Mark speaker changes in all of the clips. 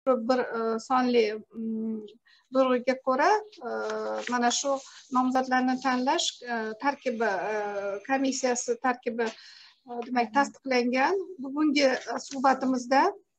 Speaker 1: bir sonli bölgüge ko'ra mana shu nomzodlarni tanlash tarkibi komissiyasi tarkibi demak tasdiqlangan. Bugungi suhbatimizda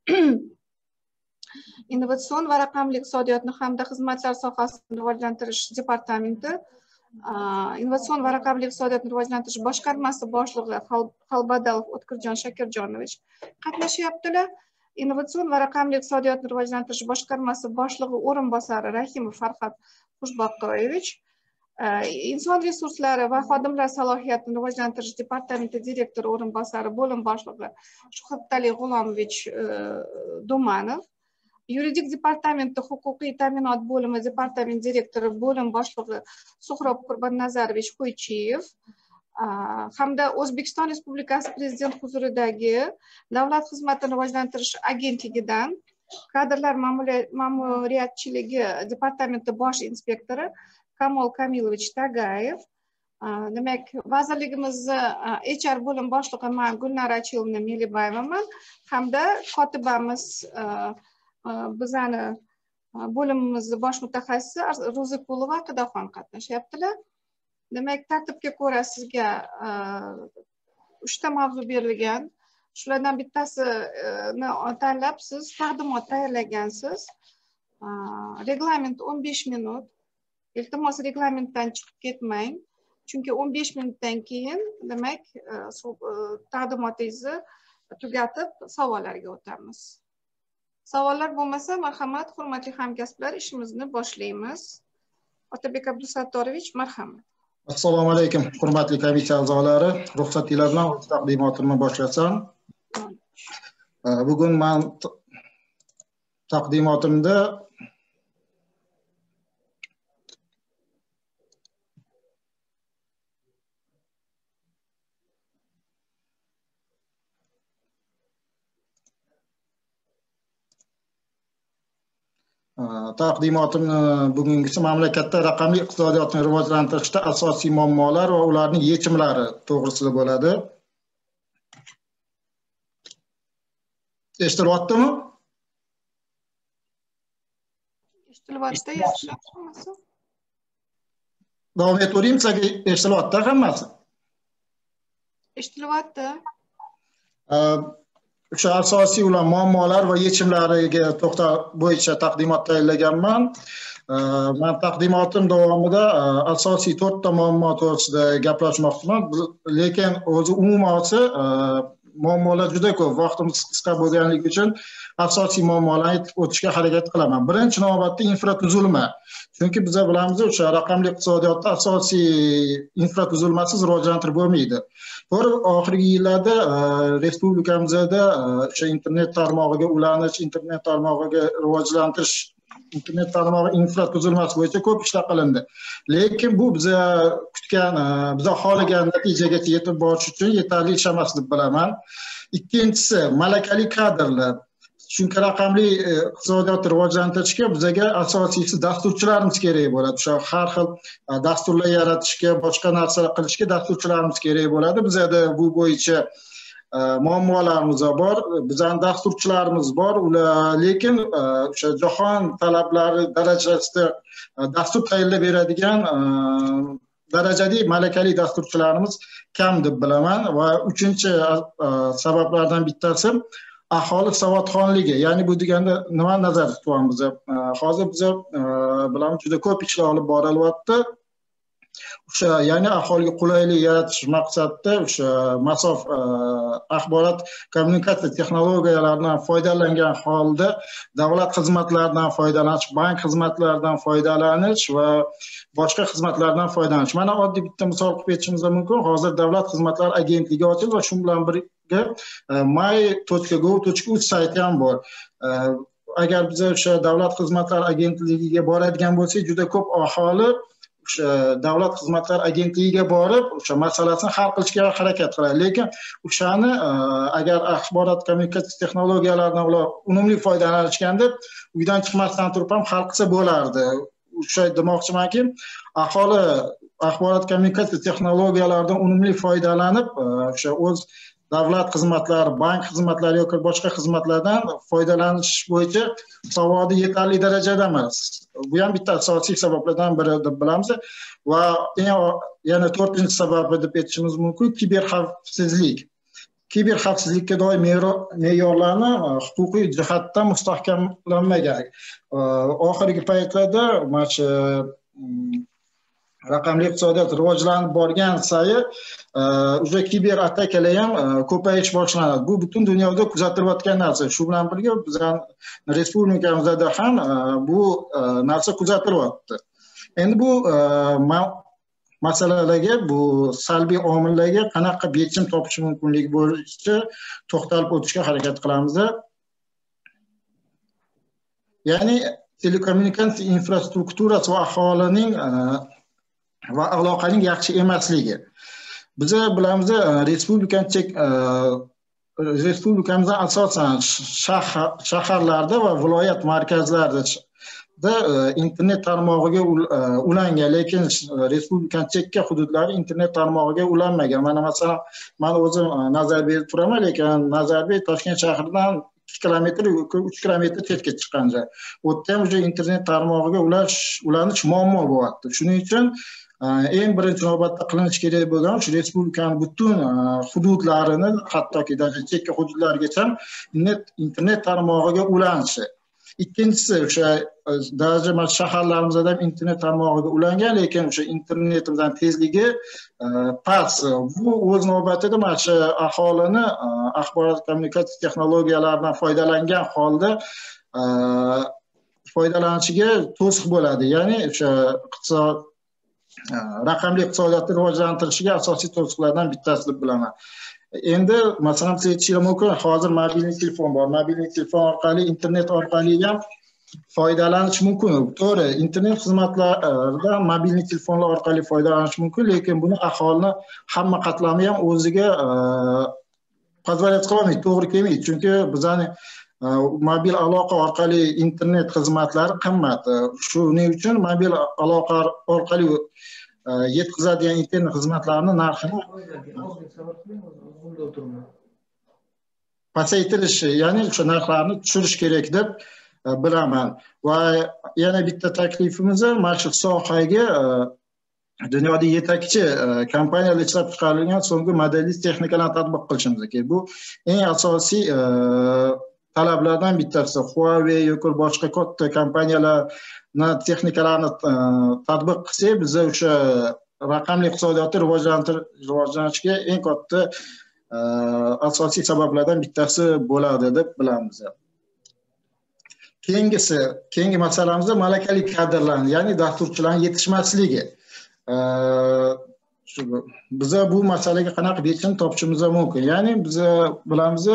Speaker 1: innovatsion va raqamli iqtisodiyotni hamda xizmatlar sohasini rivojlantirish departamenti innovatsion va raqamli iqtisodiyotni rivojlantirish boshqarmasi boshlig'i Xalbadalov O'tkirjon Shakirjonovich qatnashyaptilar. Innovatsion va raqamli iqtisodiyotni rivojlantirish boshqarmasi boshlig'i o'rinbosari Rahimov Farhod Xushboqoyevich, inson resurslari va xodimlar salohiyatini rivojlantirish departamenti direktori o'rinbosari bo'lim boshlig'i Shuhratali G'ulomovich Dumanov, yuridik departamenti huquqiy ta'minot bo'limi departament direktori bo'lim boshlig'i Suhrob Qurbonnazarovich Qo'ychiyev hamda O'zbekiston Respublikasi Prezident huzuridagi Davlat xizmatini rivojlantirish agentligidan kadrlar ma'muriyatchiligi departamenti bosh inspektori Kamol Kamilovich Tagayev, demak vazirligimizni HR bo'lim boshlig'i men Gulnara Achilovna Melibayevaman hamda kotibamiz bizani bo'limimizni bosh mutaxassisi Ro'ziqulova Qidaxon qatnashyaptilar. Demak, tartibga ko'ra sizga 3 ta mavzu berilgan. Shulardan bittasini tanlab siz taqdimot tayyorlagansiz. Reglament 15 minut. Iltimos reglamentdan chiqib ketmang. Chunki 15 minutdan keyin demak taqdimotingizni tugatib savollarga o'tamiz. Savollar bo'lmasa, marhamat, hurmatli hamkasblar, ishimizni boshlaymiz. Otabek Abdusattorovich, marhamat.
Speaker 2: Assalomu alaykum, hurmatli komissiya a'zolari. Ruxsatinglar bilan o'z taqdimotimni boshlasam. Bugun men taqdimotimda bugungisi mamlakatda raqamli iqtisodiyotni rivojlantirishda asosiy muammolar va ularning yechimlari to'g'risida bo'ladi. Eshitilyaptimi?
Speaker 1: Eshitilyapti, yaxshi.
Speaker 2: Davom etaveraymi, sizlarga eshitilyapti hammasi?
Speaker 1: Eshitilyapti.
Speaker 2: O'sha asosiy ular muammolar va yechimlariga to'xtalib bo'yicha taqdimot tayyorlaganman. Men taqdimotim davomida asosiy 4 ta muammo to'g'risida gaplashmoqchiman. Lekin o'zi umumosi muammolar juda ko'p. Vaqtimiz qisqa bo'lganligi uchun asosiy muammolarni aytib o'tishga harakat qilaman. Birinchi navbatda infratuzilma. Chunki biz bilamiz, o'sha raqamli iqtisodiyotda asosiy infratuzilmasiz rivojlantirib bo'lmaydi. To'g'ri, oxirgi yillarda respublikamizda o'sha internet tarmog'iga ulanish, internet tarmog'iga rivojlantirish, internet tarmog'i infratuzilmasi bo'yicha ko'p ishlar qilindi. Lekin bu biza kutgan, biza xohlagan natijagacha yetib borish uchun yetarli ish emas deb bilaman. Ikkinchisi, malakali kadrlar. Chunki raqamli iqtisodiyotni rivojlantirishga bizaga asosiysi dasturchilarimiz kerak bo'ladi. O'sha har xil dasturlar yaratishga, boshqa narsalar qilishga dasturchilarimiz kerak bo'ladi. Bizada bu bo'yicha muammolarimiz bor. Bizning dasturchilarimiz bor, ular lekin o'sha jahon talablari darajasida dastur tayyorlab beradigan darajali malakali dasturchilarimiz kam deb bilaman va uchinchi sabablardan bittasi aholi savodxonligi. Ya'ni bu deganda nima nazarda tutamiz? Hozir biz bilamiz juda ko'p ishlar olib borilyapti. O'sha ya'ni aholiga qulaylik yaratish maqsadida o'sha masof axborot kommunikatsiya texnologiyalaridan foydalangan holda davlat xizmatlaridan foydalanish, bank xizmatlaridan foydalanish va boshqa xizmatlardan foydalanish. Mana oddiy bitta misol qilib aytishimiz mumkin. Hozir davlat xizmatlari agentligi ochildi va shu bilan birga my.gov.uz sayti ham bor. Agar biz o'sha davlat xizmatlari agentligiga boradigan bo'lsak, juda ko'p aholi o'sha davlat xizmatlari agentligiga borib, o'sha masalasini hal qilishga harakat qiladi. Lekin o'shani agar axborot kommunikatsiya texnologiyalaridan ular unumli foydalanishganda, uydan chiqmasdan turib ham hal qilsa bo'lardi. O'sha demoqchimanki, aholi axborot kommunikatsiya texnologiyalaridan unumli foydalanib, o'sha o'z davlat xizmatlari, bank xizmatlari yoki boshqa xizmatlardan foydalanish bo'yicha savodi yetarli darajada emas. Bu ham bitta asosiy sabablardan biri deb bilamiz va yana 4-sababi deb aytishimiz mumkin kiberxavfsizlik. Kiberxavfsizlikka doir me'yorlarni huquqiy jihatdan mustahkamlanmagan. Oxirgi paytlarda mana shu raqamli iqtisodiyot rivojlanib borgan sayi уже kiber attakalar ham ko'payish boshlanadi. Bu butun dunyoda kuzatilayotgan narsa. Shu bilan birga bizning respublikamizda ham bu narsa kuzatilyapti. Endi bu masalalarga, bu salbiy omillarga qanaqa yechim topish mumkinligi bo'yicha to'xtalib o'tishga harakat qilamiz. Ya'ni telekommunikatsiya infrastrukturasi va aholining va aloqaning yaxshi emasligi. Biz bilamiz, respublikamizda asosan shaharlarda va viloyat markazlarida internet tarmog'iga ulangan, lekin respublikaning chekka hududlari internet tarmog'iga ulanmagan. Mana masalan, men o'zim Nazarbekda turaman, lekin Nazarbek Toshkent shahridan 2 kilometr, 3 kilometr chetga chiqqan joy. U yerda ham internet tarmog'iga ulanish muammo bo'lyapti. Shuning uchun eng birinchi navbatda qilinish kerak bo'lgan shu respublikaning butun hududlarini, hattoki chekka hududlargacha internet tarmog'iga ulanishi. Ikkinchisi, o'sha darajada shaharlarimizda ham internet tarmog'iga ulangan, lekin o'sha internetimizning tezligi past. Bu o'z navbatida mana shu aholini axborot kommunikatsiya texnologiyalaridan foydalangan holda foydalanishiga to'siq bo'ladi. Ya'ni o'sha raqamli iqtisodiyotni rivojlantirishiga asosiy to'siqlardan bittasi deb bilaman. Endi masalan siz aytishingiz mumkin, hozir mobilniy telefon bor. Mobilniy telefon orqali, internet orqali ham foydalanish mumkin. To'g'ri, internet xizmatlaridan mobilniy telefonlar orqali foydalanish mumkin, lekin buni aholini hamma qatlami ham o'ziga pozolayat qilolmaydi, to'g'ri kelmaydi. Chunki bizning mobil aloqa orqali internet xizmatlari qimmat. Shuning uchun mobil aloqa orqali yetkazadigan internet xizmatlarini narxini pasaytirish, ya'ni o'sha narxlarni tushirish kerak deb bilaman. Va yana bitta taklifimiz mana shu sohaga dunyoda yetakchi kompaniyalar ishlab chiqarilgan so'nggi modelli texnikalarni tatbiq qilishimiz kerak. Bu eng asosiy talablardan bittasi. Huawei yoki boshqa katta kompaniyalarni texnikalarni tatbiq qilsak, biz o'sha raqamli iqtisodiyotni rivojlanishga eng katta asosiy sabablardan bittasi bo'ladi deb bilamiz. Keyingi masalamiz malakali kadrlarning, ya'ni dasturchilarning yetishmasligi. Biz bu masalaga qanaqa yechim topishimiz mumkin? Ya'ni biz bilamiz,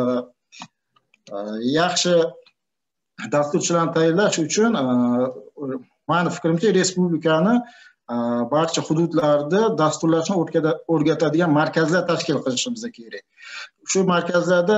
Speaker 2: yaxshi dasturchilarni tayyorlash uchun meni fikrimcha respublikani barcha hududlarda dasturlashni o'rgatadigan markazlar tashkil qilishimiz kerak. Shu markazlarda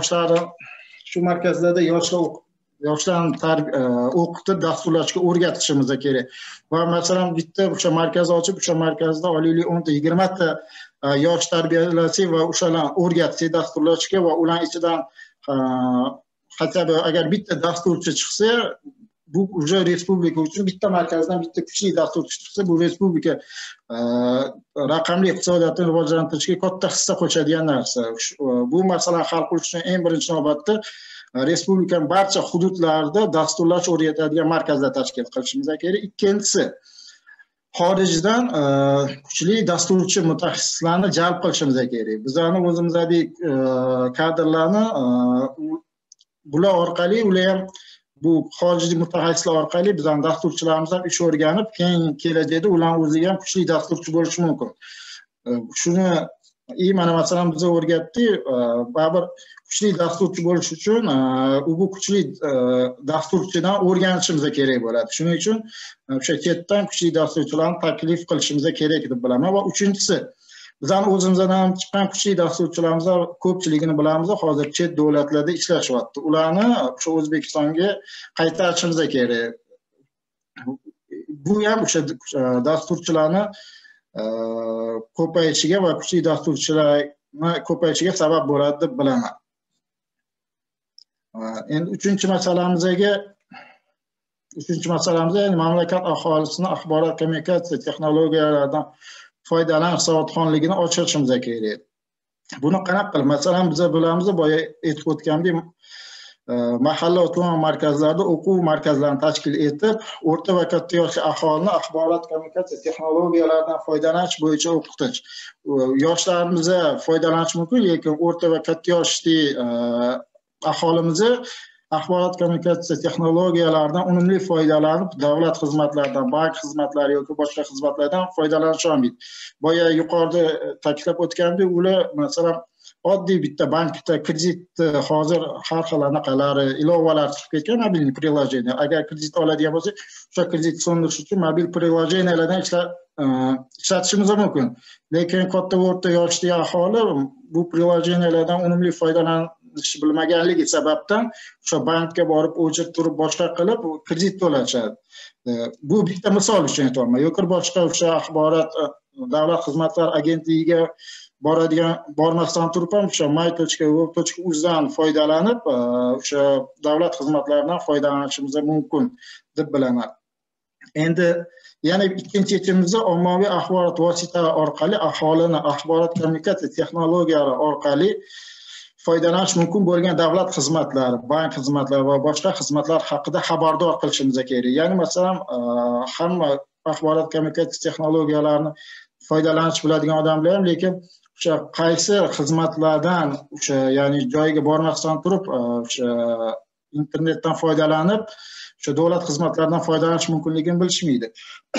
Speaker 2: yoshlarni o'qitib dasturlashga o'rgatishimiz kerak. Va masalan bitta o'sha markaz ochib, o'sha markazda olayli 10-20 ta yosh tarbiyalasak va o'shalarni o'rgatsak dasturlashga va ular ichidan hatto agar bitta dasturchi chiqsa, bu уже respublika uchun bitta markazdan bitta kuchli dasturchi chiqsa, bu respublika raqamli iqtisodiyotni rivojlantirishga katta hissa qo'shadigan narsa. Bu masalani hal qilish uchun eng birinchi navbatda respublikaning barcha hududlarida dasturlash o'rgatadigan markazlar tashkil qilishimiz kerak. Ikkinchisi, xorijdan kuchli dasturchi mutaxassislarni jalb qilishimiz kerak. Bizlarning o'zimizdagi kadrlarni bular orqali, ular ham bu xorijiy mutaxassislar orqali bizning dasturchilarimiz ham ish o'rganib, keyin kelajakda ularning o'ziga ham kuchli dasturchi bo'lishi mumkin. Shuni mana masalan biz o'rgatdik, baribir kuchli dasturchi bo'lish uchun bu kuchli dasturchidan o'rganishimiz kerak bo'ladi. Shuning uchun o'sha chetdan kuchli dasturchilarni taklif qilishimiz kerak deb bilaman. Va uchinchisi, bizning o'zimizdan chiqqan kuchli dasturchilarimiz ko'pchiligini bilamiz, hozir chet davlatlarda ishlashyapti. Ularni o'sha O'zbekistonga qaytarishimiz kerak. Bu ham o'sha dasturchilarni ko'payishiga va kuchli dasturchilar ko'payishiga sabab bo'ladi deb bilaman. Endi uchinchi masalamizga mamlakat aholisini axborot kommunikatsiya texnologiyalaridan foydalanish savodxonligini oshirishimiz kerak. Buni qanaqa qilib? Masalan, biz bilamiz, boya aytib o'tgandek, mahalla va tuman markazlarida o'quv markazlarini tashkil etib, o'rta va katta yoshli aholini axborot kommunikatsiya texnologiyalaridan foydalanish bo'yicha o'qitish. Yoshlarimiz foydalanish mumkin, lekin o'rta va katta yoshli aholimiz axborot kommunikatsiya texnologiyalaridan unumli foydalanib, davlat xizmatlaridan, bank xizmatlari yoki boshqa xizmatlardan foydalanish olmaydi. Boya yuqorida ta'kidlab o'tgandek, ular masalan oddiy bitta bankda kredit hozir har xil anaqalari, ilovalar chiqib ketgan mobil priложение. Agar kredit oladigan bo'lsa, o'sha kredit so'ndirish uchun mobil priложениyalardan ishlatishimiz mumkin. Lekin katta va o'rta yoshli aholi bu priложениyalardan unumli foydalanish bilmaganligi sababdan o'sha bankka borib o'chirib turib boshqa qilib kredit to'lashadi. Bu bitta misol uchun aytyapman. Yoki boshqa o'sha axborot davlat xizmatlari agentligiga bormasdan turib ham o'sha my.gov.uz dan foydalanib o'sha davlat xizmatlaridan foydalanishimiz mumkin deb bilaman. Endi yana ikkinchi yechimimiz ommaviy axborot vositalari orqali aholini axborot kommunikatsiya texnologiyalari orqali foydalanish mumkin bo'lgan davlat xizmatlari, bank xizmatlari va boshqa xizmatlar haqida xabardor qilishimiz kerak. Ya'ni masalan, hamma axborot kommunikatsiya texnologiyalarini foydalanish biladigan odamlar ham, lekin o'sha qaysi xizmatlardan o'sha ya'ni joyiga bormasdan turib o'sha internetdan foydalanib o'sha davlat xizmatlaridan foydalanish mumkinligini bilishmaydi.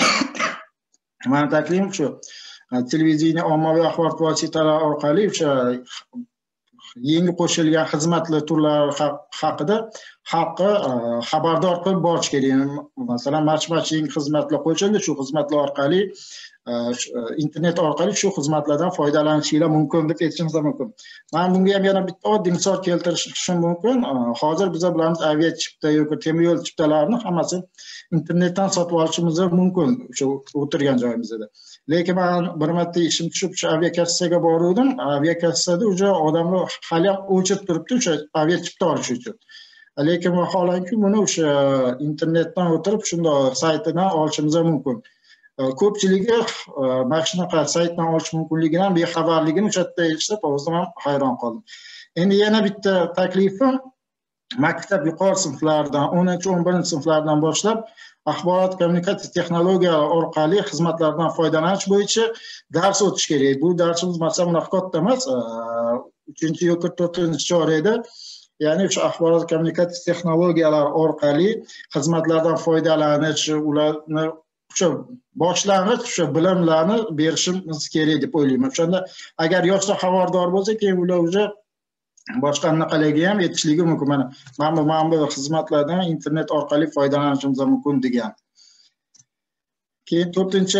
Speaker 2: Meni taklifim shu, televideniya ommaviy axborot vositalari orqali o'sha yangi qo'shilgan xizmatlar turlari haqida xalqqa xabardor qilib borish kerak. Masalan, march yangi xizmatlar qo'shildi, shu xizmatlar orqali internet orqali shu xizmatlardan foydalanishingiz mumkin deb aytishimiz mumkin. Men bunga ham yana bitta oddiy misol keltirishim mumkin. Hozir biz bilamiz, avia chipta yoki temir yo'l chiptalarini hammasini internetdan sotib olishimiz mumkin o'sha o'tirgan joyimizda. Lekin men bir marta ishim tushib o'sha aviakassaga borgandim. Aviakassada o'sha odamlar hali ham o'chirib turibdi o'sha avia chipta olish uchun. Lekin vaholanki buni o'sha internetdan o'tirib shunday saytidan olishimiz mumkin. Ko'pchiligi mana shunaqa saytdan olish mumkinligidan bexabarligini o'sha yerda eshitib, o'zim ham hayron qoldim. Endi yana bitta taklifim, maktab yuqori sinflaridan 10-11 sinflardan boshlab axborot kommunikatsiya texnologiyalari orqali xizmatlardan foydalanish bo'yicha dars o'tish kerak. Bu darsimiz masalan unaqa katta emas, 3 yoki 4-chorakda, ya'ni o'sha axborot kommunikatsiya texnologiyalari orqali xizmatlardan foydalanish, ularni o'sha boshlang'ich o'sha bilimlarni berishimiz kerak deb o'ylayman. O'shanda agar yoshlar xabardor bo'lsa, keyin ular o'sha boshqa anaqalarga ham yetishligi mumkin. Mana bu xizmatlardan internet orqali foydalanishimiz mumkin degan. Keyin 4-chi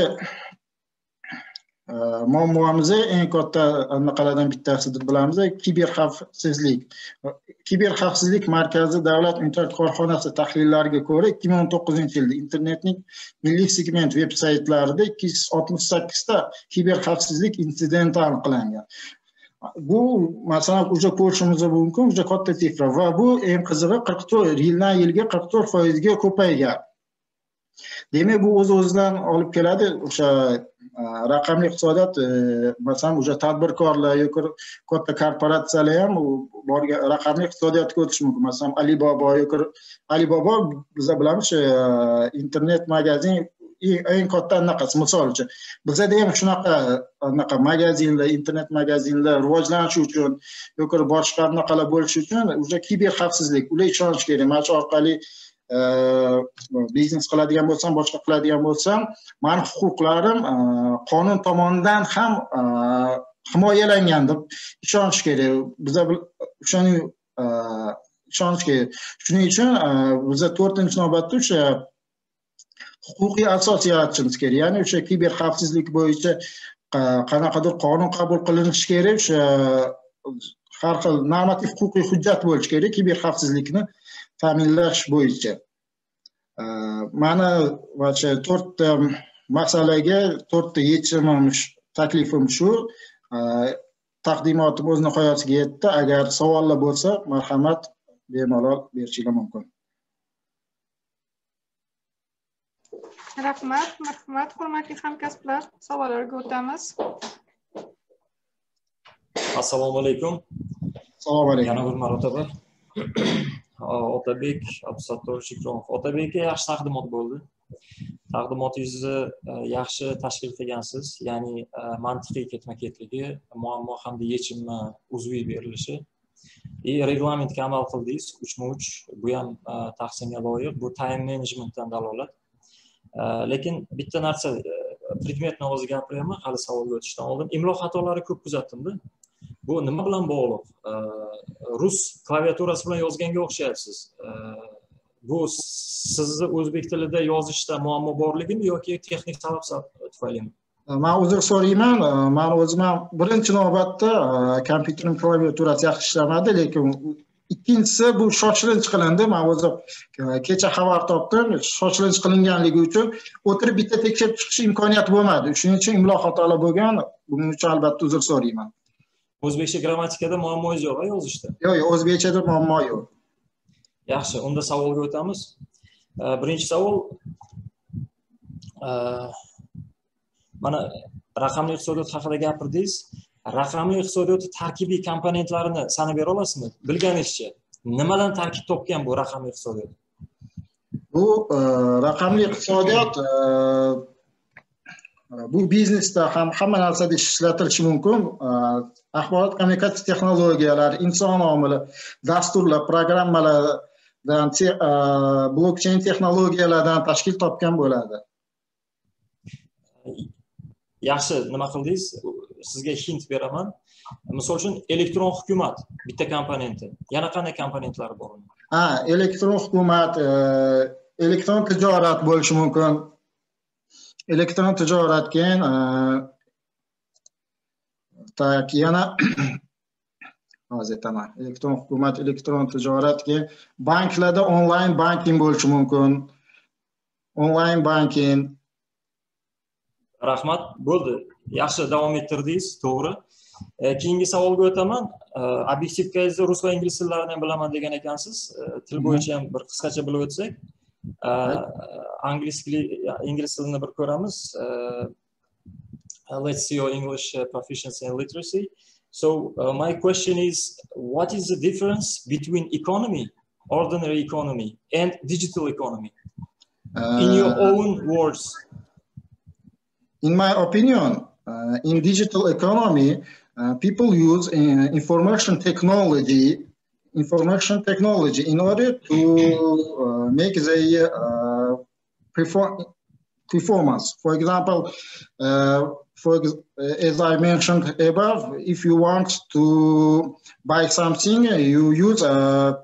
Speaker 2: muammomiz eng katta anaqalardan bittasi deb bilamiz, kiberxavfsizlik. Kiberxavfsizlik markazi davlat internet korxonasi tahlillariga ko'ra 2019-yilda internetning milliy segment veb-saytlarida 268 ta kiberxavfsizlik insidenti aniqlangan. Bu masalan o'sha ko'rishimiz mumkin, o'sha katta sifra va bu eng qizig'i 44 yildan yilga 44% ga ko'paygan. Demak, bu o'z-o'zidan olib keladi o'sha raqamli iqtisodiyot, masalan o'sha tadbirkorlar yoki katta korporatsiyalar ham borga raqamli iqtisodiyotga o'tish mumkin. Masalan, Alibaba biz bilamiz, internet magazin eng katta anaqasi. Misol uchun bizda ham shunaqa magazinlar, internet magazinlar rivojlanishi uchun yoki boshqa anaqalar bo'lishi uchun o'sha kiberxavfsizlik, ular ishonish kerak. Mana shu orqali biznes qiladigan bo'lsam, boshqa qiladigan bo'lsam, meni huquqlarim qonun tomonidan ham himoyalangan deb ishonish kerak. Biza o'shani ishonish kerak. Shuning uchun biza 4-navbatda o'sha huquqiy asos yaratishimiz kerak. Ya'ni o'sha kiberxavfsizlik bo'yicha qanaqadir qonun qabul qilinishi kerak. O'sha har xil normativ huquqiy hujjat bo'lishi kerak kiberxavfsizlikni ta'minlash bo'yicha. Mana o'sha 4 ta masalaga 4 ta yechimim, taklifim shu. taqdimotim o'z nihoyasiga yetdi. Agar savollar bo'lsa, marhamat, bemalol berishingiz mumkin.
Speaker 1: Rahmat, marhamat, hurmatli hamkasblar. Savollarga o'tamiz.
Speaker 3: Assalomu alaykum.
Speaker 2: Assalomu alaykum.
Speaker 3: Yana bir marotaba. Otabek Abdusattor Shikromov. Otabekka yaxshi taqdimot bo'ldi. Taqdimotingizni yaxshi tashkil qilgansiz. Ya'ni mantiqiy ketma-ketligi, muammo hamda yechimma uzviy berilishi. Reglamentga amal qildingiz 3/3. Bu ham tahsinga loyiq. Bu time managementdan dalolat. Lekin bitta narsa predmetni o'zi gapiraman, hali savolga o'tishdan oldin. Imlo xatolari ko'p kuzatdim-da. Bu nima bilan bog'liq? Rus klaviaturasi bilan yozganga o'xshayapsiz. Bu sizni o'zbek tilida yozishda muammo borligimi yoki texnik sabab tufaylimi?
Speaker 2: Men uzr so'rayman. Men o'zim birinchi navbatda kompyuterim klaviaturasi yaxshi ishlamadi, lekin ikkinchisi bu shoshilinch qilindi. Men o'zim kecha xabar topdim. Shoshilinch qilinganligi uchun o'tirib bitta tekshirib chiqish imkoniyati bo'lmadi. Shuning uchun imlo xatolar bo'lgan. Buning uchun albatta uzr so'rayman.
Speaker 3: O'zbekcha grammatikada muammoingiz yo'q, yozishda?
Speaker 2: Yo'q, o'zbekchada muammo yo'q.
Speaker 3: Yaxshi, unda savolga o'tamiz. Birinchi savol mana raqamli iqtisodiyot haqida gapirdingiz. Raqamli iqtisodiyotning tarkibiy komponentlarini sanab bera olasizmi? Bilganingizcha, nimadan tarkib topgan bu raqamli iqtisodiyot?
Speaker 2: Bu raqamli iqtisodiyot bu biznesda ham hamma narsada ishlatilishi mumkin. Axborot kommunikatsiya texnologiyalari, inson omili, dasturlar, programmalardan, blockchain texnologiyalaridan tashkil topgan bo'ladi.
Speaker 3: Yaxshi, nima qildingiz? Sizga hint beraman. Misol uchun elektron hukumat bitta komponenti. Yana qanday komponentlari bor?
Speaker 2: Elektron hukumat, elektron tijorat bo'lishi mumkin. Elektron tijorat keyin yana hozir aytaman. Elektron hukumat, elektron tijorat keyin banklarda onlayn banking bo'lishi mumkin. Onlayn banking.
Speaker 3: Rahmat, bo'ldi. Yaxshi davom ettirdingiz, to'g'ri. Keyingi savolga o'taman. Obyektivkangizda rus va ingliz tillarini ham bilaman degan ekansiz. Til bo'yicha ham bir qisqacha bilib o'tsak. Ingliz tilini bir ko'ramiz. Let's see your English proficiency and literacy. So my question is, what is the difference between economy, ordinary economy, and digital economy? In your own words.
Speaker 2: In my opinion, in digital economy, people use information technology in order to make their performance. For example, as I mentioned above, if you want to buy something, you use a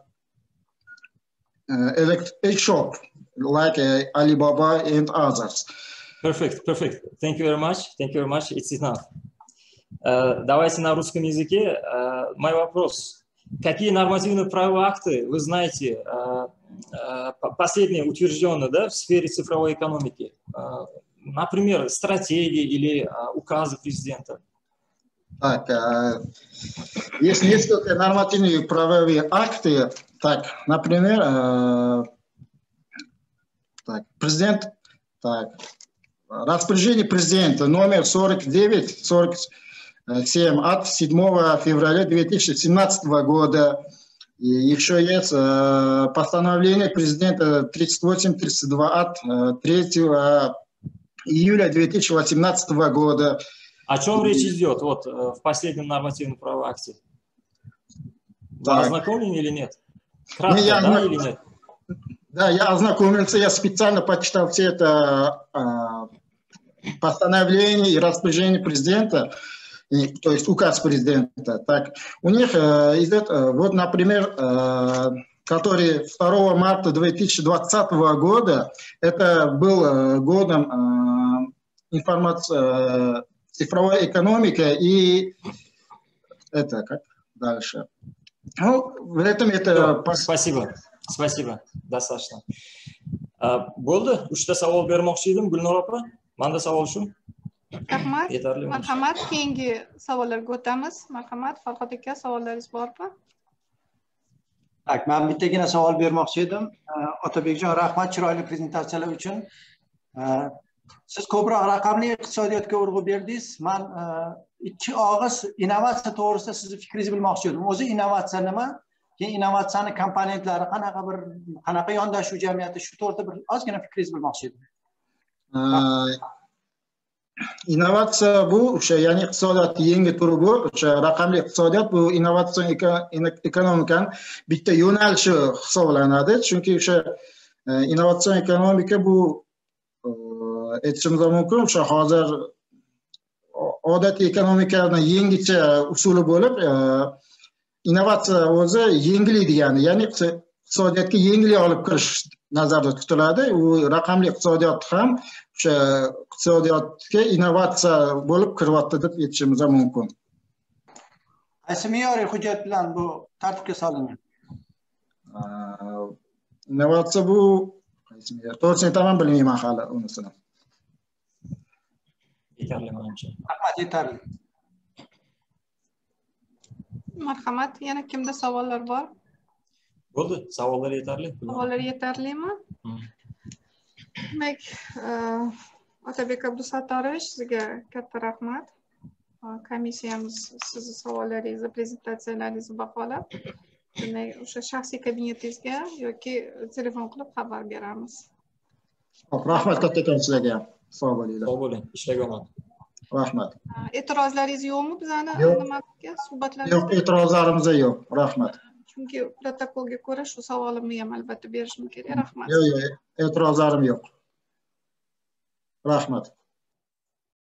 Speaker 2: shop like Alibaba and others.
Speaker 3: Perfect. Thank you very much. It's enough. Давайте на русском языке. Мой вопрос. Какие нормативные правовые акты вы знаете, последние утвержденные, да, в сфере цифровой экономики? Например, стратегии или указы президента?
Speaker 2: Так, есть несколько нормативных правовых актов. Так, например, распоряжение президента номер 4947 от 7 февраля 2017 года. И еще есть постановление президента 3832 от 3 июля 2018 года.
Speaker 3: О чем речь идет вот в последнем нормативном правовом акте? Вы ознакомлены или нет? Кратко, или нет?
Speaker 2: Да, я ознакомился, я специально почитал все это постановление и распоряжение президента, то есть указ президента. Так, у них идет, вот, например, который 2 марта 2020 года, это был годом цифровой экономики и это как дальше. Ну, в этом это...
Speaker 3: Спасибо, достаточно. Bo'ldi, 3 ta savol bermoqchi edim, Gulnor opa. Menda savol shu.
Speaker 1: Rahmat.
Speaker 3: Yetarli.
Speaker 1: Marhamat, keyingi savollarga o'tamiz. Marhamat, Farhod aka, savollaringiz bormi?
Speaker 4: Tak, men bittagina savol bermoqchi edim. Otabekjon, rahmat chiroyli prezentatsiyalar uchun. Siz ko'proq raqamli iqtisodiyotga urg'u berdingiz. Men ikki og'iz innovatsiya to'g'risida sizni fikringizni bilmoqchi edim. O'zi innovatsiya nima? Keyin innovatsiyani komponentlari qanaqa yondashuv jamiyati, shu to'g'risida bir ozgina fikringizni bilmoqchi edim.
Speaker 2: Innovatsiya bu o'sha, ya'ni iqtisodiyotning yangi turi bu. O'sha raqamli iqtisodiyot bu innovatsion ekonomikaning bitta yo'nalishi hisoblanadi. Chunki o'sha innovatsion ekonomika bu aytishimiz mumkin, o'sha hozir odatiy ekonomikaning yangicha usuli bo'lib, innovatsiya o'zi yengillaydigani, ya'ni iqtisodiyotga yengillik olib kirish nazarda tutiladi. U raqamli iqtisodiyot ham o'sha iqtisodiyotga innovatsiya bo'lib kiryapti deb aytishimiz mumkin.
Speaker 4: Qaysi me'yoriy hujjat bilan bu tartibga solingan?
Speaker 2: Innovatsiya bu to'g'risini aytaman, bilmayman hali unisini.
Speaker 3: Yetarli menimcha.
Speaker 4: Rahmat, yetarli.
Speaker 1: Marhamat, yana kimda savollar bor?
Speaker 3: Bo'ldi, savollar yetarli.
Speaker 1: Savollar yetarlimi? Demak, Otabek Abdusattorovich, sizga katta rahmat. Komissiyamiz sizni savollaringizni, prezentatsiyalaringizni baholab, demak, o'sha shaxsiy kabinetingizga yoki telefon qilib xabar beramiz.
Speaker 2: Rahmat kattakon sizlarga. Sog' bo'linglar.
Speaker 3: Sog' bo'ling, ishlaga omad.
Speaker 2: Rahmat.
Speaker 1: E'tirozlaringiz yo'qmi bizani nimaga, suhbatlarimizga?
Speaker 2: Yo'q, e'tirozlarimiz yo'q. Rahmat.
Speaker 1: Chunki protokolga ko'ra shu savolimni ham albatta berishim kerak. Rahmat.
Speaker 2: Yo'q, e'tirozlarim yo'q. Rahmat.